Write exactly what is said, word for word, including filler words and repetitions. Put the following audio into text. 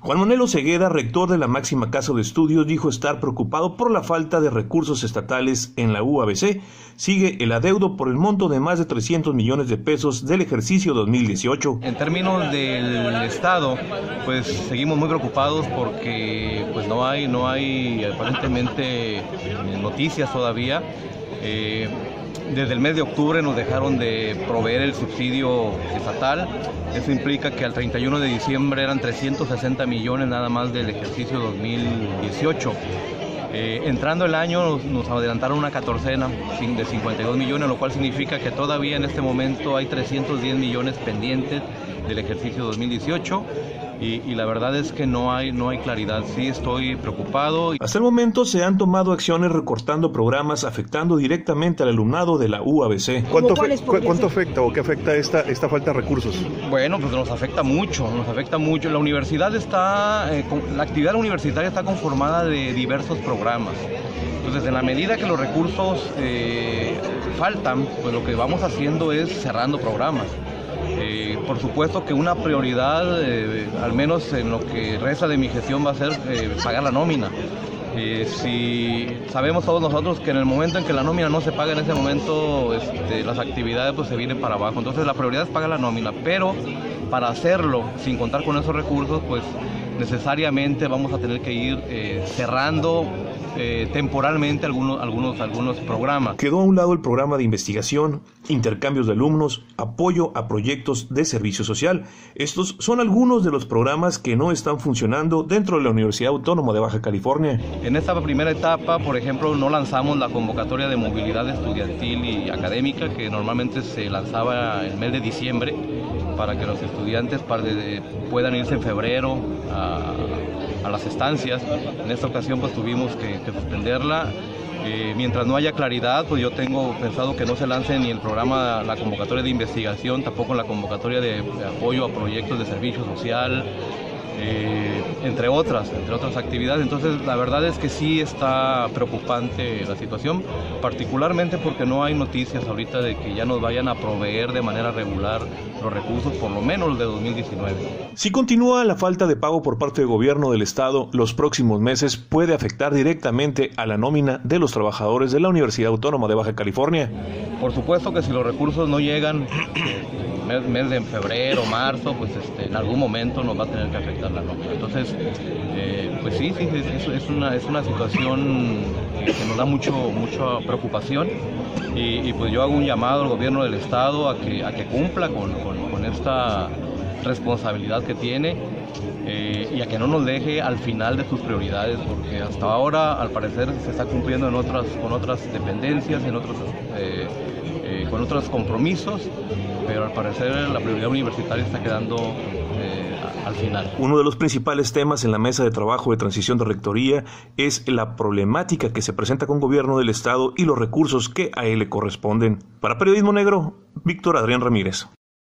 Juan Manuel Osegueda, rector de la máxima casa de estudios, dijo estar preocupado por la falta de recursos estatales en la U A B C. Sigue el adeudo por el monto de más de trescientos millones de pesos del ejercicio dos mil dieciocho. En términos del Estado, pues seguimos muy preocupados porque pues no hay, no hay aparentemente noticias todavía. Eh, Desde el mes de octubre nos dejaron de proveer el subsidio estatal. Eso implica que al treinta y uno de diciembre eran trescientos sesenta millones nada más del ejercicio dos mil dieciocho. Eh, entrando el año nos, nos adelantaron una catorcena de cincuenta y dos millones, lo cual significa que todavía en este momento hay trescientos diez millones pendientes del ejercicio dos mil dieciocho. Y, y la verdad es que no hay, no hay claridad. Sí estoy preocupado. Hasta el momento se han tomado acciones recortando programas afectando directamente al alumnado de la U A B C. ¿Cuánto, cu ¿Cuánto afecta o qué afecta esta, esta falta de recursos? Bueno, pues nos afecta mucho, nos afecta mucho. La universidad está, eh, con, la actividad universitaria está conformada de diversos programas. Entonces, en la medida que los recursos eh, faltan, pues lo que vamos haciendo es cerrando programas. Eh, por supuesto que una prioridad, eh, al menos en lo que resta de mi gestión, va a ser eh, pagar la nómina. Eh, si sabemos todos nosotros que en el momento en que la nómina no se paga, en ese momento este, las actividades pues se vienen para abajo. Entonces la prioridad es pagar la nómina, pero para hacerlo sin contar con esos recursos, pues necesariamente vamos a tener que ir eh, cerrando Eh, temporalmente algunos, algunos, algunos programas. Quedó a un lado el programa de investigación, intercambios de alumnos, apoyo a proyectos de servicio social. Estos son algunos de los programas que no están funcionando dentro de la Universidad Autónoma de Baja California. En esta primera etapa, por ejemplo, no lanzamos la convocatoria de movilidad estudiantil y académica que normalmente se lanzaba el mes de diciembre para que los estudiantes puedan irse en febrero a a las estancias. En esta ocasión pues tuvimos que, que suspenderla. Eh, mientras no haya claridad, pues yo tengo pensado que no se lance ni el programa, la convocatoria de investigación, tampoco la convocatoria de, de apoyo a proyectos de servicio social, eh, entre otras, entre otras actividades. Entonces la verdad es que sí está preocupante la situación, particularmente porque no hay noticias ahorita de que ya nos vayan a proveer de manera regular los recursos, por lo menos los de dos mil diecinueve. Si continúa la falta de pago por parte del gobierno del estado, los próximos meses puede afectar directamente a la nómina de los trabajadores de la Universidad Autónoma de Baja California. Por supuesto que si los recursos no llegan mes, mes de febrero, marzo, pues este, en algún momento nos va a tener que afectar la nómina. Entonces, eh, pues sí, sí, es, es, una, es una situación que nos da mucho, mucha preocupación. Y, y pues yo hago un llamado al gobierno del estado a que, a que cumpla con, con, con esta responsabilidad que tiene eh, y a que no nos deje al final de sus prioridades, porque hasta ahora al parecer se está cumpliendo en otras, con otras dependencias, en otros, eh, eh, con otros compromisos, pero al parecer la prioridad universitaria está quedando eh, al final. Uno de los principales temas en la mesa de trabajo de transición de rectoría es la problemática que se presenta con gobierno del estado y los recursos que a él le corresponden. Para Periodismo Negro, Víctor Adrián Ramírez.